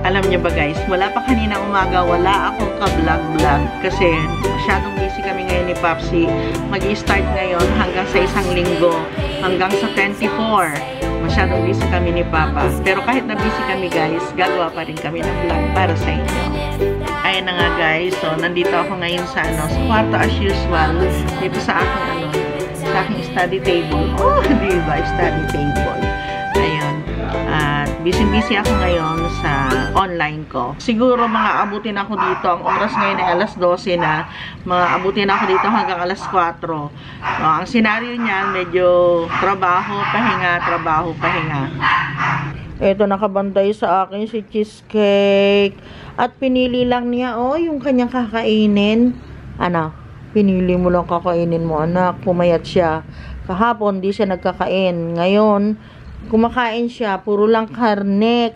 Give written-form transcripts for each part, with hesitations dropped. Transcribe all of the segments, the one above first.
Alam niyo ba guys, wala pa kanina umaga, wala akong ka-vlog-vlog kasi masyadong busy kami ngayon ni Papsi. Mag-i-start ngayon hanggang sa isang linggo, hanggang sa 24. Masyadong busy kami ni Papa. Pero kahit na busy kami guys, gagawa pa rin kami ng vlog para sa inyo. Ayan na nga guys, so nandito ako ngayon sa sa kwarto as usual, dito sa aking study table. Oh, diba, study table. Ayun. At busy-busy ako ngayon sa online ko. Siguro mga abutin ako dito. Ang oras ngayon ay alas 12 na. Mga abutin ako dito hanggang alas 4. Ang senaryo niya, medyo trabaho, pahinga. Ito nakabantay sa akin si Cheesecake. At pinili lang niya, yung kanyang kakainin. Ano? Pinili mo lang kakainin mo, anak. Pumayat siya. Kahapon, di siya nagkakain. Ngayon, kumakain siya. Puro lang karne.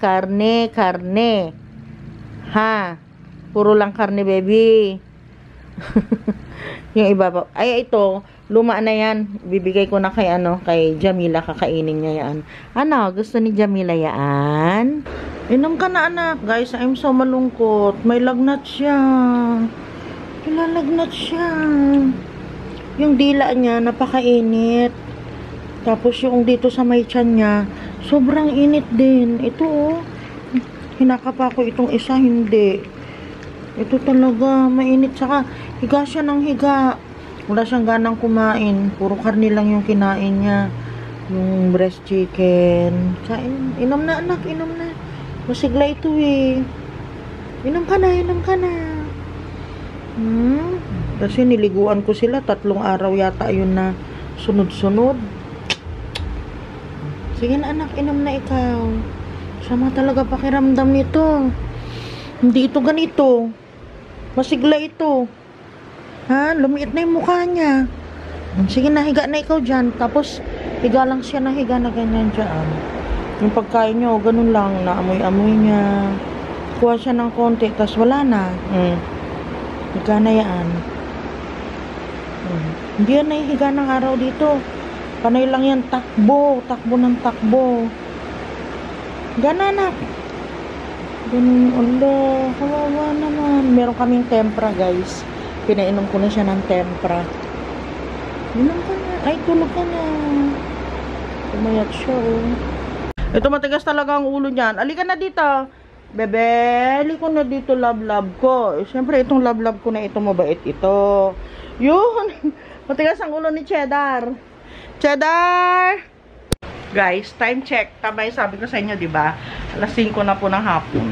Ha? Puro lang karne, baby. Yung iba pa. Ay, ito. Luma na yan. Bibigay ko na kay Jamila. Kakainin niya yan. Ano? Gusto ni Jamila yan? Inom ka na, anak. Guys, I'm so malungkot. May lagnat siya. Ilalagnat siya. Yung dila niya, napakainit. Tapos yung dito sa may tiyan niya, sobrang init din. Ito, hinakapa ko itong isa, hindi. Ito talaga, mainit. Saka, higa siya ng higa. Wala siyang ganang kumain. Puro karne lang yung kinain niya. Yung breast chicken. Kain. Inom na, anak. Inom na. Masigla ito eh. Inom ka na. Kasi niliguan ko sila. 3 araw yata yun na sunod-sunod. Sige na anak, inom na ikaw. Sama talaga pakiramdam nito. Hindi ito ganito. Masigla ito. Ha? Lumiit na yung mukha niya. Sige na, higa na ikaw dyan. Tapos, higa lang siya na higa na ganyan dyan. Yung pagkain nyo, ganun lang. Naamoy-amoy niya. Kuha siya ng konti. Tapos wala na. Higa na yan. Hindi yan nahihiga ng araw dito. Panay lang yan, takbo ng takbo. Gana, anak. Ganun, Allah, kawawa naman. Meron kaming tempra, guys. Pinainom ko na siya ng tempra. Inom ka na. Ay, tulog ka na. Tumayat siya, Ito, matigas talaga ang ulo niyan. Alika na dito. Bebe, alika na dito, love ko. Siyempre, itong love ko na ito, mabait ito. Yun. Matigas ang ulo ni Cheddar. Guys, time check. Tama yung sabi ko sa inyo, diba? Alas 5 na po ng hapon.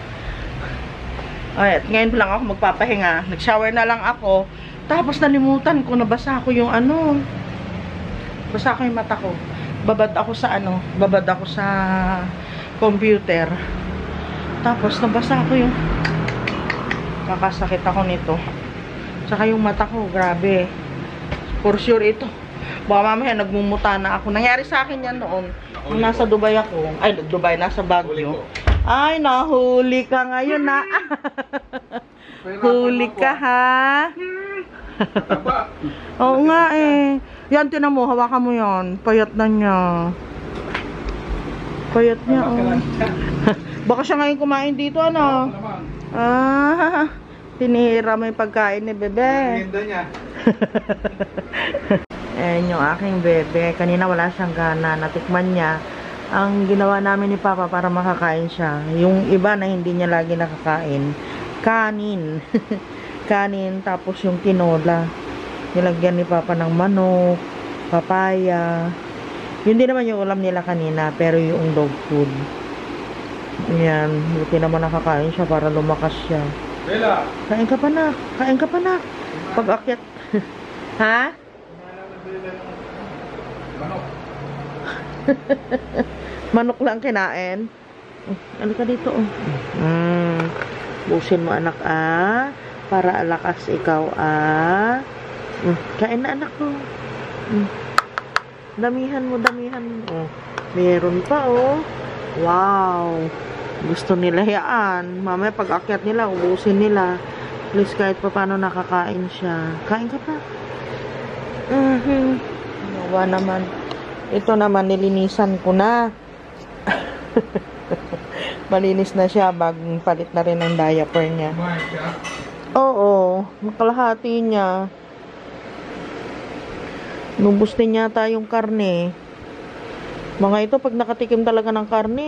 Ay, ngayon lang ako magpapahinga. Nag-shower na lang ako. Tapos nalimutan ko, nabasa ko yung basa ko yung mata ko. Babad ako sa computer. Tapos nabasa ko yung kakasakit ako nito. Saka yung mata ko, grabe. For sure ito. Baka mamaya nagmumuta na ako. Nangyari sa akin yan noon. Nung nasa Dubai ako. Ay, Dubai, nasa Baguio. Ay, nahuli ka ngayon na. Huli ka ha. Oo nga eh. Yan, tinan mo. Hawakan mo yan. Payat na niya. Payat niya, Baka siya ngayon kumain dito, ano? Tinira mo yung pagkain ni bebe. Ayan yung aking bebe. Kanina wala siyang gana. Natikman niya. Ang ginawa namin ni Papa para makakain siya. Yung iba na hindi niya lagi nakakain. Kanin. Kanin. Tapos yung tinola. Nilagyan ni Papa ng manok. Papaya. Yun din naman yung ulam nila kanina. Pero yung dog food. Ayan. Buti naman nakakain siya para lumakas siya. Bella! Kain ka pa na. Pag-akyat. Ha? Manok. Manok lang kinain. Ano ka dito, Busin mo, anak, para alakas ikaw, Kain na, anak ko. Damihan mo. Meron pa, Wow. Gusto nila yan. Mamaya pag-akyat nila, ubusin nila. Please, kahit pa paano nakakain siya. Kain ka pa. Nawa naman. Ito naman, nilinisan ko na. Malinis na siya, bagong palit na rin ang diaper niya. Oo, makalahati niya. Nubos din yata yung karne. Mga ito, pag nakatikim talaga ng karne.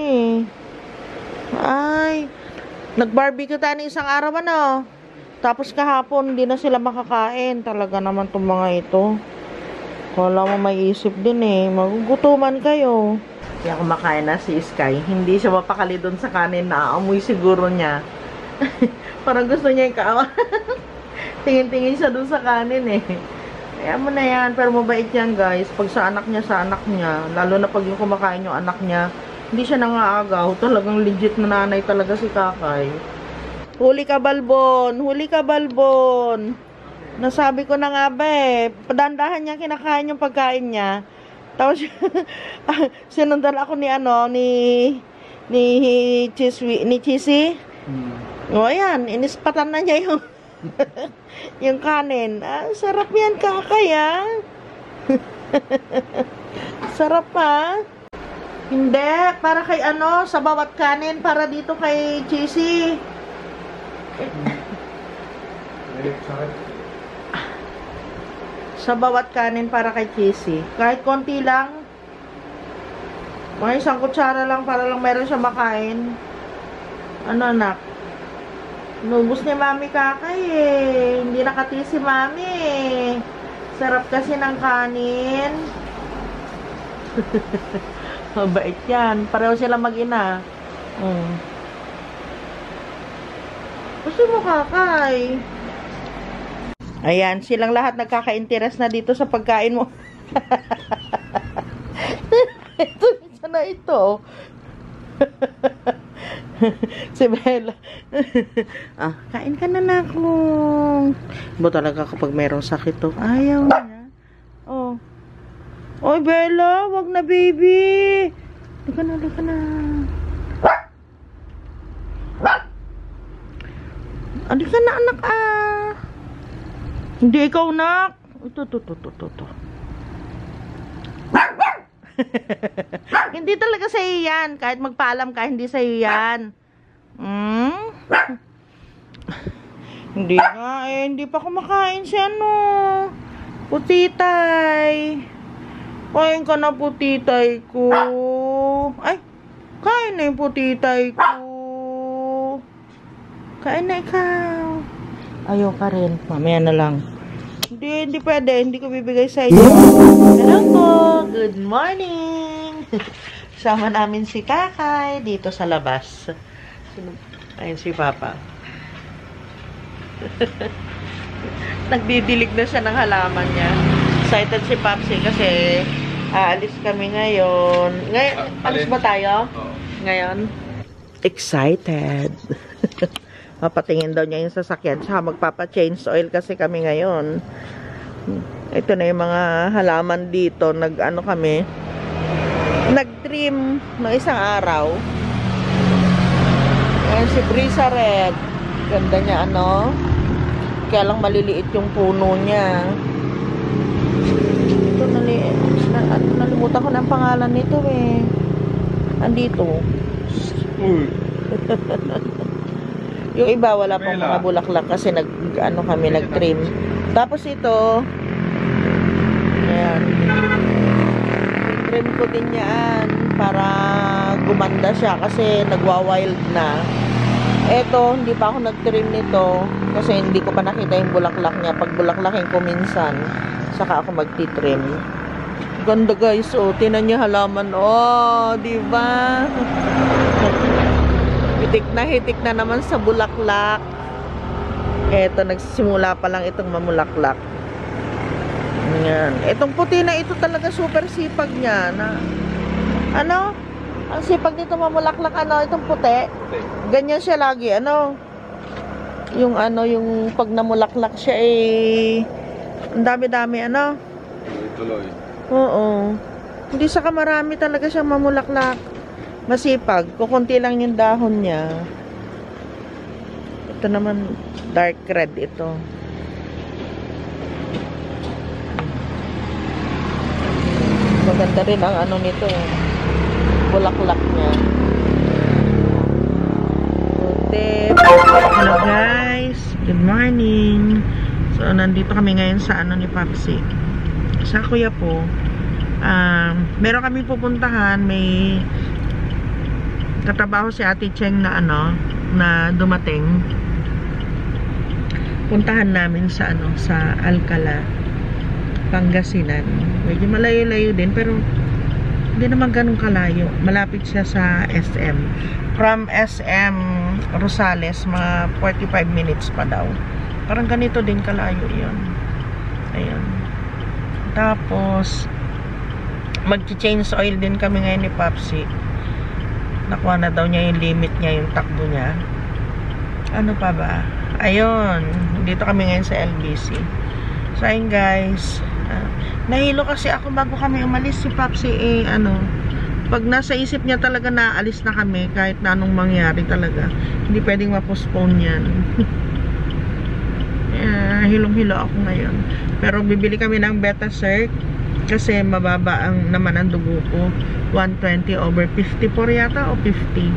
Ay, nag-barbecue tayo ng isang araw, ano? Tapos kahapon, hindi na sila makakain. Talaga naman itong mga ito. Wala mo may isip din eh. Magugutuman kayo. Kaya kumakain na si Sky. Hindi siya mapakali doon sa kanin. Naamoy siguro niya. Parang gusto niya yung kaawa. Tingin-tingin siya doon sa kanin eh. Kaya mo na yan. Pero mabait yan guys. Pag sa anak niya. Lalo na pag yung kumakain yung anak niya. Hindi siya nangaagaw. Talagang legit na nanay talaga si Kakay. Huli ka, Balbon. Huli ka, Balbon. Nasabi ko na nga ba eh. Padandahan niya kinakain yung pagkain niya. Tapos, sinundan ako ni Chisi. O, ayan, inispatan na niya yung, yung kanin. Ah, sarap yan, Kakay, ah. Sarap, ha? Hindi, para kay sa bawat kanin, para dito kay Chisi. Sa bawat kanin para kay Chisi. Kahit konti lang. Mga isang kutsara lang para lang meron siya makain. Ano anak? Nubos ni Mami Kakay eh. Hindi nakati si Mami eh. Sarap kasi ng kanin. Mabait yan. Pareho sila mag-ina. Gusto mo Kakay? Ayan, silang lahat nagkaka-interest na dito sa pagkain mo. Ito, isa na ito. Si Bella. Kain ka na nakong. Bo talaga kapag merong sakit to. Ayaw niya. Oh. Oy, Bella, wag na baby. Lika na. Alika na anak Hindi ikaw, nak. Ito. Hindi talaga sa'yo yan. Kahit magpaalam ka, hindi sa'yo yan. Hindi nga eh. Hindi pa kumakain siya, no. Putitay. Kain ka na, putitay ko. Ay, kain na yung putitay ko. Kain na ikaw. Ayaw ka rin. Mamaya na lang. Hindi pwede. Hindi ko bibigay sa inyo. Hello po. Good morning. Sama namin si Kakay dito sa labas. Ayun si Papa. Nagdidilig na siya ng halaman niya. Excited si Papsi kasi aalis kami ngayon. Alis ba tayo? Ngayon? Excited. Papatingin daw niya yung sasakyan. Tsaka magpapa-change oil kasi kami ngayon. Ito na yung mga halaman dito. Nag-trim ng isang araw. Ayan si Brisa Red. Ganda niya Kaya lang maliliit yung puno niya. Ito nalimutan ko ng pangalan nito eh. Andito. Yung iba wala pang mga bulaklak kasi kami nag-trim. Tapos ito, ayan. Trim ko din yan para gumanda siya kasi nagwa-wild na. Ito, hindi pa ako nag-trim nito kasi hindi ko pa nakita yung bulaklak niya. Pag bulaklakin ko minsan, saka ako magti-trim. Ganda guys, tinan niyo halaman. Di ba? Hitik na naman sa bulaklak. Eto, nagsisimula pa lang itong mamulaklak. Ayan. Itong puti na ito talaga super sipag niya. Ang sipag nito mamulaklak, itong puti. Ganyan siya lagi, yung pag namulaklak siya ang dami-dami, Tuloy. Oo. Hindi saka marami talaga siyang mamulaklak. Masipag. Kukunti lang yung dahon niya. Ito naman, dark red ito. Maganda rin ang nito. Bulaklak niya. So, nandito kami ngayon sa ano ni Papsi. Sa kuya po. Meron kami pupuntahan. May katrabaho si Ate Cheng na ano, na dumating. Puntahan namin sa ano, sa Alcala, Pangasinan. Medyo malayo-layo din, pero hindi naman ganun kalayo. Malapit siya sa SM. From SM Rosales, mga 45 minutes pa daw. Parang ganito din kalayo yun. Ayun. Tapos, mag-change oil din kami ngayon ni Papsi. Nakuha na daw niya yung limit niya, yung takbo niya. Ano pa ba? Ayun. Dito kami ngayon sa LBC. So, ayun guys. Nahilo kasi ako bago kami umalis si Papsi. Pag nasa isip niya talaga na alis na kami, kahit na anong mangyari talaga, hindi pwedeng ma-postpone yan. Hilong-hilo ako ngayon. Pero bibili kami ng Betacert kasi mababa naman ang dugo ko. 120/54 yata o 50.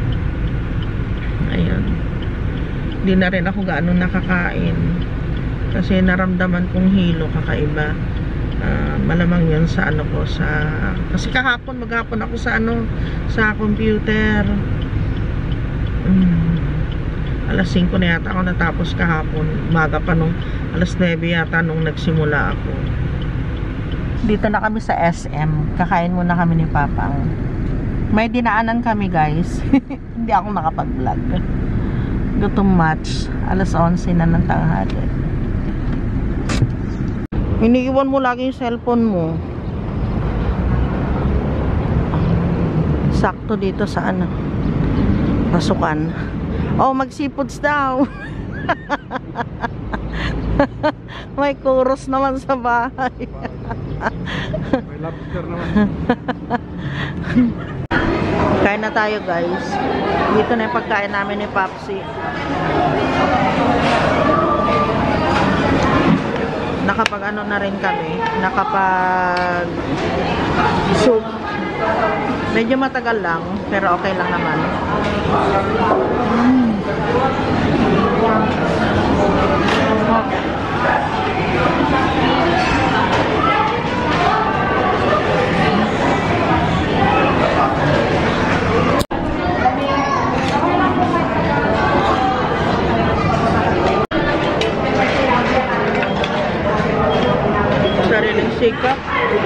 Ayun. Hindi na rin ako gaano nakakain kasi naramdaman kong hilo kakaiba. Malamang yun sa ano ko, kasi maghapon ako sa computer. Alas 5 na yata ako natapos kahapon. Umaga pa nung alas 9 yata nung nagsimula ako. Dito na kami sa SM. Kakain muna kami ni Papang. May dinaanan kami guys. Hindi ako nakapag-vlog. Gutom much. Alas 11 na ng tanghali. Iniiwan mo lagi yung cellphone mo. Sakto dito sa pasukan. Oh, mag-seafoods daw. May chorus naman sa bahay. May lobster naman. Kain na tayo guys. Dito na yung pagkain namin ni Papsi. Nakapag na rin kami. Nakapag soup. Medyo matagal lang, pero okay lang naman. Sariling sikap.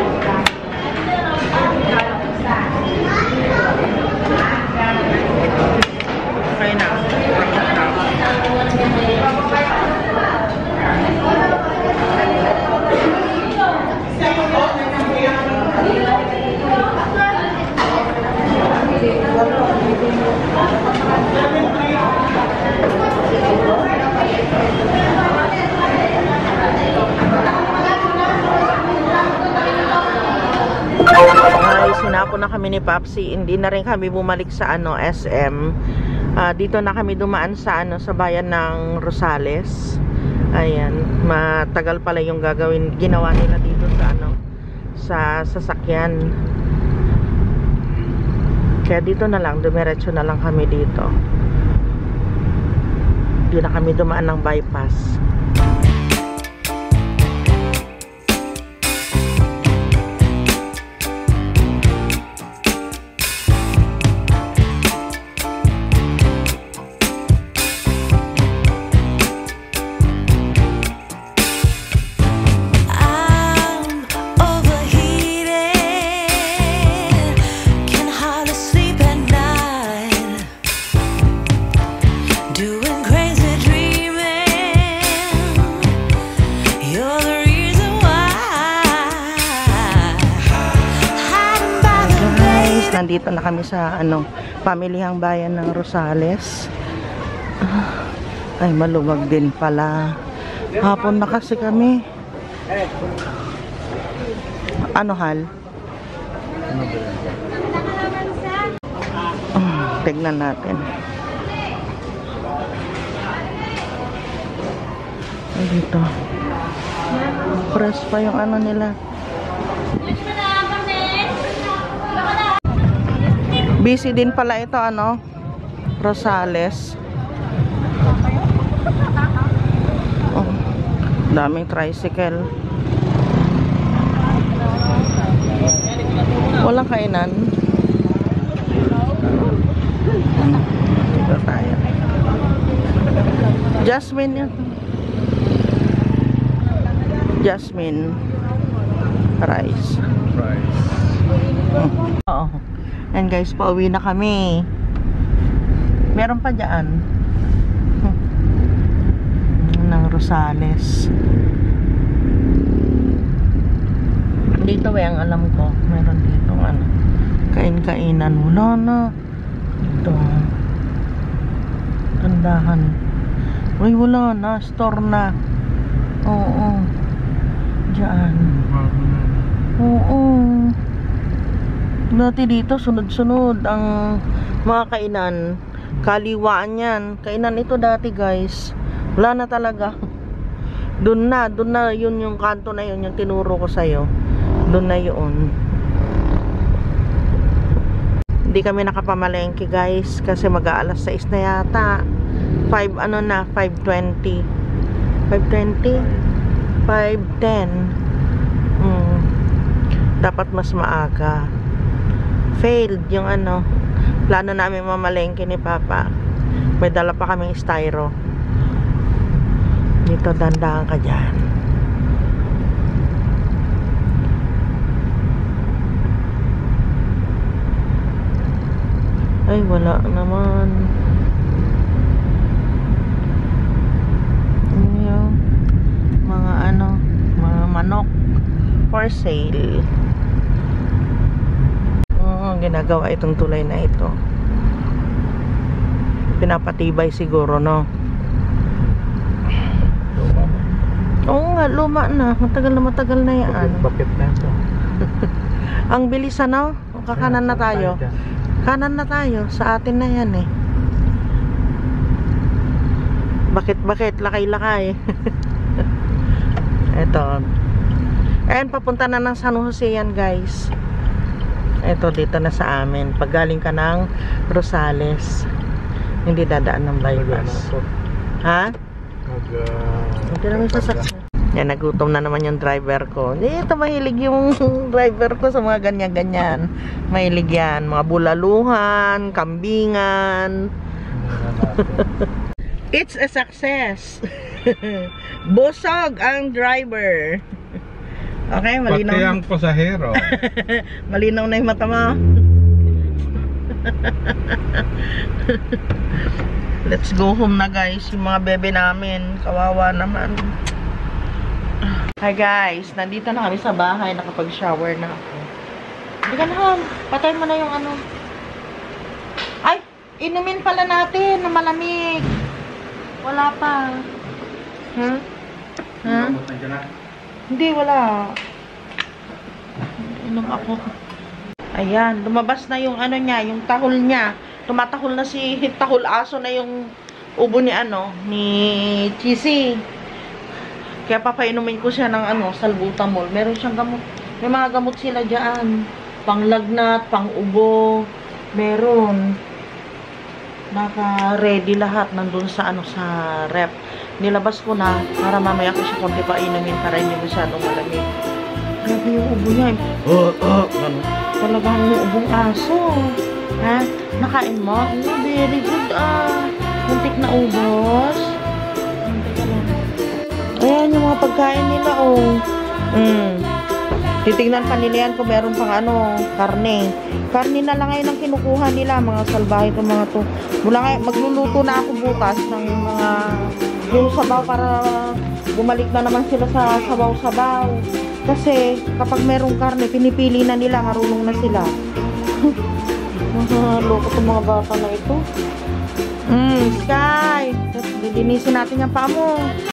Okay na. Sinako na kami ni Papsi. Hindi na rin kami bumalik sa SM. Dito na kami dumaan sa sa bayan ng Rosales. Ayan, matagal pala yung ginawa nila dito sa sasakyan. Kaya dito na lang, dumiretso na lang kami dito. Hindi na kami dumaan ng bypass. Nandito na kami sa pamilihang bayan ng Rosales. Ay, maluwag din pala. Hapon na kasi kami. Ano hal? Tignan natin. Ay, dito. Press pa yung nila. Busy din pala ito, Rosales. Oh. Daming tricycle. Walang kainan. Dito tayo. Jasmine yun. Jasmine rice. Oo. And guys, pauwi na kami. Meron pa dyan ng Rosales. Dito ang alam ko. Meron dito ano. Kain-kainan. Wala na. Ito. Tandahan. Uy, wala na. Store na. Oo. Diyan. Oo. Dati dito, sunod-sunod ang mga kainan. Kaliwaan yan. Kainan ito dati, guys. Wala na talaga. Doon na. Yun yung kanto na yun. Yung tinuro ko sa'yo. Doon na yun. Hindi kami nakapamalengke, guys. Kasi mag-aalas 6 na yata. 5:20. 5:10. Dapat mas maaga. Failed yung ano. Plano namin mamalengke ni Papa. May dala pa kaming styro. Dito, dandahan ka dyan. Ay, wala naman. Yung mga ano, mga manok for sale. Ginagawa itong tulay na ito. Pinapatibay siguro, no? Luma. Oo nga, luma na. Matagal na yan. Bakit na ito? Ang bilis, ano? Kakanan na tayo. Kanan na tayo. Sa atin na yan, eh. Bakit? Lakay-lakay. Ito. Ayan, papunta na ng San Jose yan, guys. Ito, dito na sa amin. Pag galing ka ng Rosales, hindi dadaan ng bypass. Ha? Hindi naman sasakyan. Yan, nagutom na naman yung driver ko. Ito, mahilig yung driver ko sa mga ganyan-ganyan. Mahilig yan. Mga bulaluhan, kambingan. It's a success. Busog ang driver. Okay, malinaw. Pati ang pasahero. Malinaw na yung mata mo. Let's go home na, guys. Yung mga bebe namin. Kawawa naman. Hi, guys. Nandito na kami sa bahay. Nakapag-shower na ako. Hindi ka na, home. Patay mo na yung ano. Ay! Inumin pala natin na malamig. Wala pa. Huh? Huh? Hindi, wala. Inom ako. Ayan, lumabas na yung ano niya, yung tahol niya. Tumatahol na si tahol aso na yung ubo ni ano, ni Chisi. Kaya papainumin ko siya ng ano, salbutamol. Meron siyang gamot. May mga gamot sila diyan. Panglagnat, pang-ubo. Meron. Naka-ready lahat nandun sa ano, sa rep. Nilabas ko na para mamaya ko siya konti pa inumin para hindi masyadong malamig. Grabe yung ubo niya. Talagang yung ubong aso. Ha? Nakain mo? Oh, very good muntik na ubos. Ayan yung mga pagkain nila, oh. Titignan pa nila yan kung meron pang ano, karne. Karne na lang ngayon ang kinukuha nila, mga salbahe itong mga to. Mula ngayon, magluluto na ako bukas ng mga yung sabaw para bumalik na naman sila sa sabaw-sabaw. Kasi kapag merong karne, pinipili na nila, marunong na sila. Loko itong mga bata na ito. Sky! Lilinisin natin yung paa mo.